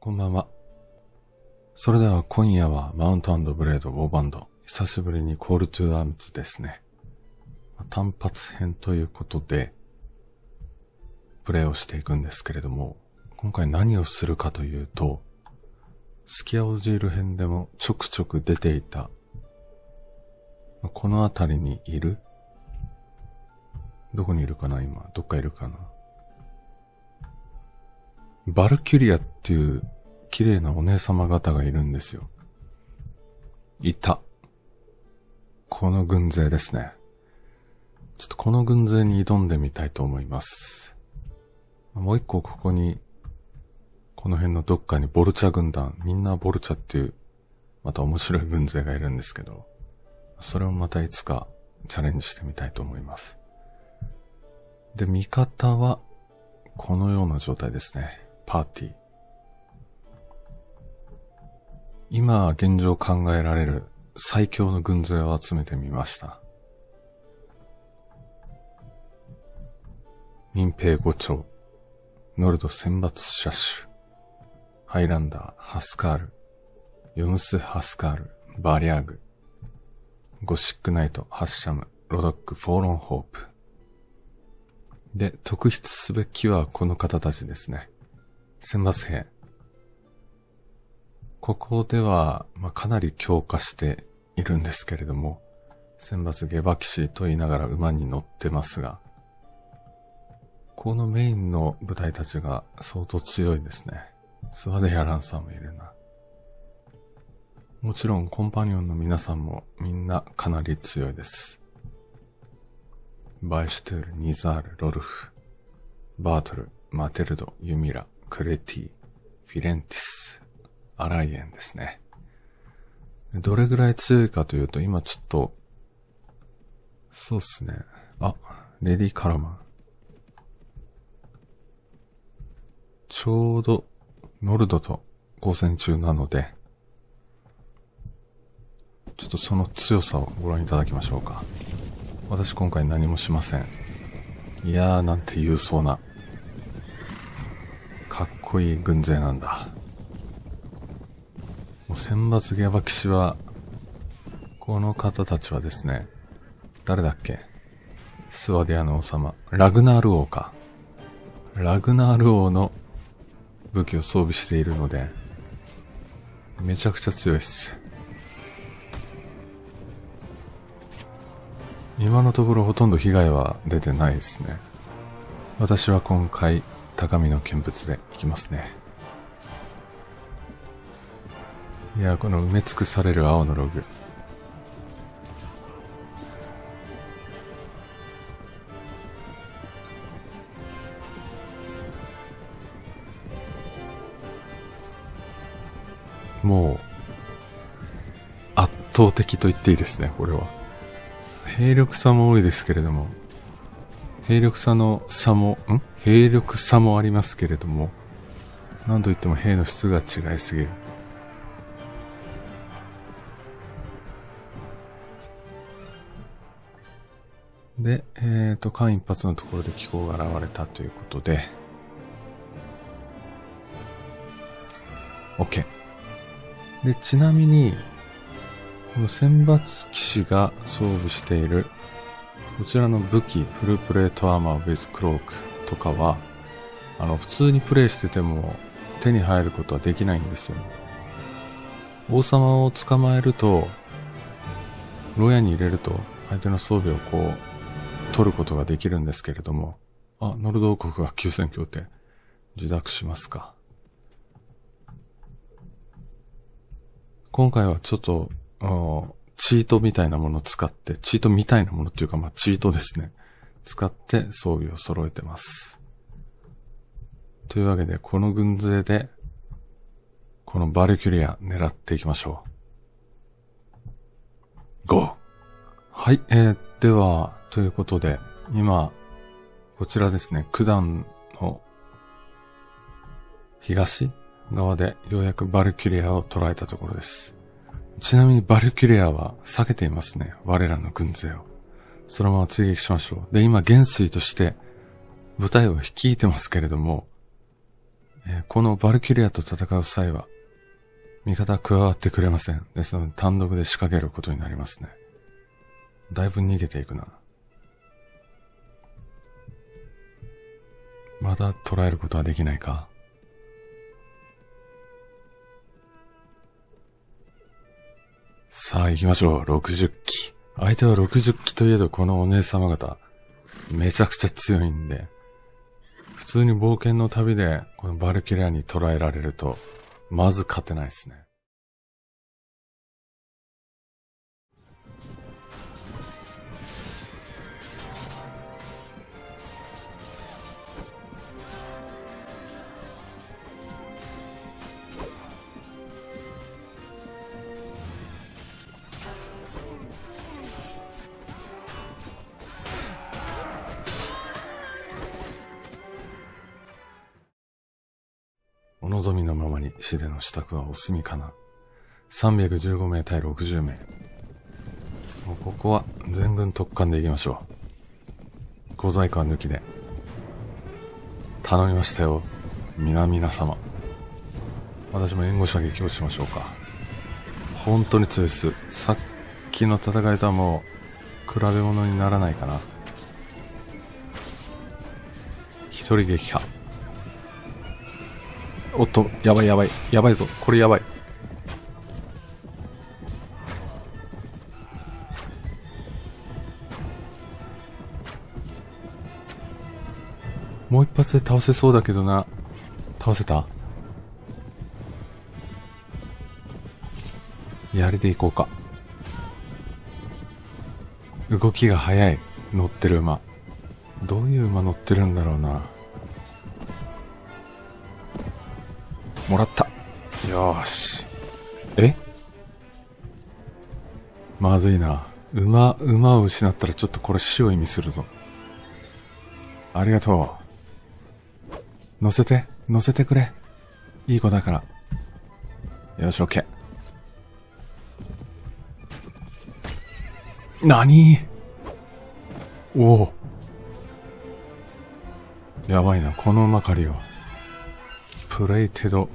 こんばんは。それでは今夜はマウント&ブレードウォーバンド。久しぶりにコールトゥーアームズですね。単発編ということで、プレイをしていくんですけれども、今回何をするかというと、スキアオジール編でもちょくちょく出ていた、この辺りにいる？どこにいるかな今。どっかいるかな？バルキュリアっていう綺麗なお姉様方がいるんですよ。いた。この軍勢ですね。ちょっとこの軍勢に挑んでみたいと思います。もう一個ここに、この辺のどっかにボルチャ軍団、みんなボルチャっていう、また面白い軍勢がいるんですけど、それをまたいつかチャレンジしてみたいと思います。で、味方は、このような状態ですね。パーティー。今現状考えられる最強の軍勢を集めてみました。民兵5丁、ノルド選抜シャッシュ、ハイランダー、ハスカール、ヨムス・ハスカール、バリャーグ、ゴシックナイト、ハッシャム、ロドック、フォーロンホープ。で、特筆すべきはこの方たちですね。選抜兵。ここでは、かなり強化しているんですけれども、選抜下馬騎士と言いながら馬に乗ってますが、このメインの部隊たちが相当強いですね。スワデヤランサーもいるな。もちろんコンパニオンの皆さんもみんなかなり強いです。バイシュトゥール、ニザール、ロルフ、バートル、マテルド、ユミラ、クレティ、フィレンティス、アライエンですね。どれぐらい強いかというと、今ちょっと、そうっすね。レディ・カラマン。ちょうど、ノルドと交戦中なので、ちょっとその強さをご覧いただきましょうか。私今回何もしません。いやーなんて勇壮な、かっこいい軍勢なんだ。もう選抜下馬騎士は、この方たちはですね、誰だっけ？スワディアの王様、ラグナール王か。ラグナール王の武器を装備しているので、めちゃくちゃ強いっす。今のところほとんど被害は出てないですね。私は今回、高みの見物で行きますね。いや、この埋め尽くされる青のログ。もう、圧倒的と言っていいですね、これは。兵力差も多いですけれども、兵力差もありますけれども、何と言っても兵の質が違いすぎる。で、間一髪のところで気候が現れたということで、OK。で、ちなみに、この選抜騎士が装備している、こちらの武器、フルプレートアーマー with クロークとかは、普通にプレイしてても手に入ることはできないんですよ。王様を捕まえると、牢屋に入れると、相手の装備を取ることができるんですけれども、ノルド王国が休戦協定、受諾しますか。今回はちょっと、チートみたいなものを使って、チートみたいなものっていうか、チートですね。使って装備を揃えてます。というわけで、この軍勢で、このバルキュリア狙っていきましょう。GO! はい、では、ということで、今、こちらですね、九段の東側でようやくバルキュリアを捉えたところです。ちなみにバルキュリアは避けていますね。我らの軍勢を。そのまま追撃しましょう。で、今元帥として部隊を率いてますけれども、 このバルキュリアと戦う際は、味方は加わってくれません。ですので単独で仕掛けることになりますね。だいぶ逃げていくな。まだ捉えることはできないか。さあ行きましょう。60機。相手は60機といえどこのお姉様方、めちゃくちゃ強いんで、普通に冒険の旅でこのバルキュリアに捉えられると、まず勝てないですね。お望みのままに死での支度はお済みかな。315名対60名。もうここは全軍特艦で行きましょう。小細工は抜きで。頼みましたよ、皆様。私も援護射撃をしましょうか。本当に強いです。さっきの戦いとはもう比べ物にならないかな。一人撃破。おっと、やばいぞ。これやばい。もう一発で倒せそうだけどな。倒せた？槍でいこうか。動きが速い。乗ってる馬。どういう馬乗ってるんだろうな。もらった。よーし。まずいな。馬を失ったらちょっとこれ死を意味するぞ。ありがとう。乗せてくれ。いい子だから。よし、オッケー。何？おお。やばいな、この馬狩りは。プレイテド、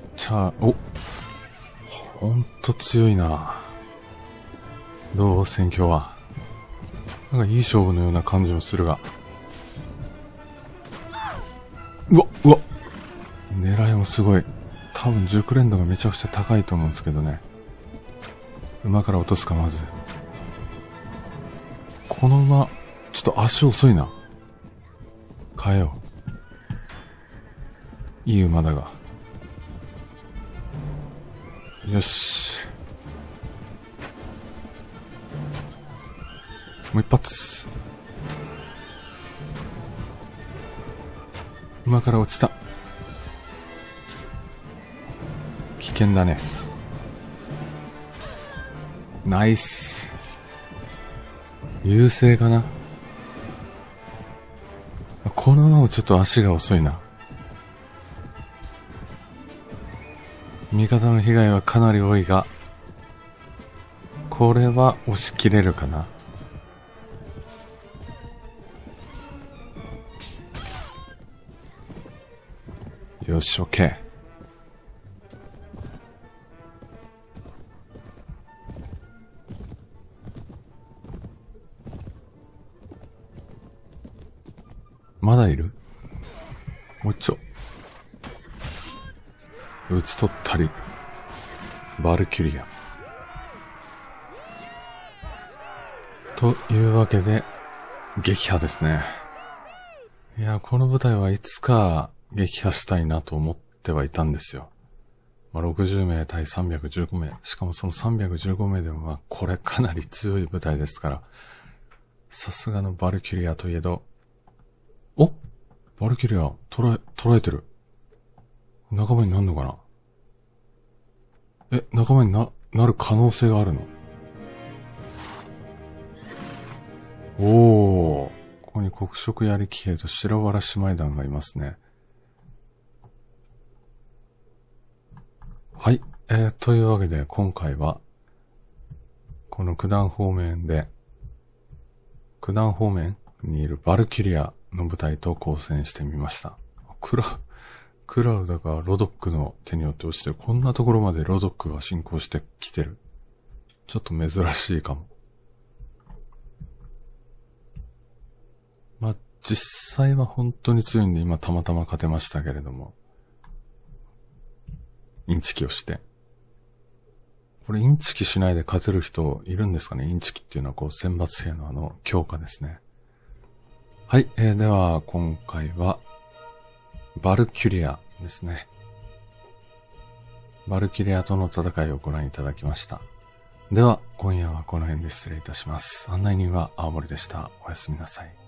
ほんと強いな。どう戦況は。なんかいい勝負のような感じもするが。うわ狙いもすごい。多分熟練度がめちゃくちゃ高いと思うんですけどね。馬から落とすか、まず。この馬、ちょっと足遅いな。変えよう。いい馬だが。よし。もう一発。馬から落ちた。危険だね。ナイス。優勢かな。この馬もちょっと足が遅いな。味方の被害はかなり多いが、これは押し切れるかな。よし、オッケー。まだいる？もう一丁。撃ち取ったり。バルキュリア。というわけで、撃破ですね。いや、この部隊はいつか撃破したいなと思ってはいたんですよ。60名対315名。しかもその315名でもこれかなり強い部隊ですから。さすがのバルキュリアといえど、バルキュリア捉えてる。仲間になるのかな？仲間になる可能性があるの？ここに黒色槍騎兵と白原姉妹団がいますね。はい。というわけで今回は、この九段方面にいるバルキュリアの部隊と交戦してみました。 クラウダがロドックの手によって落ちて、こんなところまでロドックが進行してきてる。ちょっと珍しいかも。まあ、実際は本当に強いんで、今たまたま勝てましたけれども。インチキをして。これインチキしないで勝てる人いるんですかね？インチキっていうのはこう選抜兵の強化ですね。はい、では今回はバルキュリアですね。バルキュリアとの戦いをご覧いただきました。では今夜はこの辺で失礼いたします。案内人は青森でした。おやすみなさい。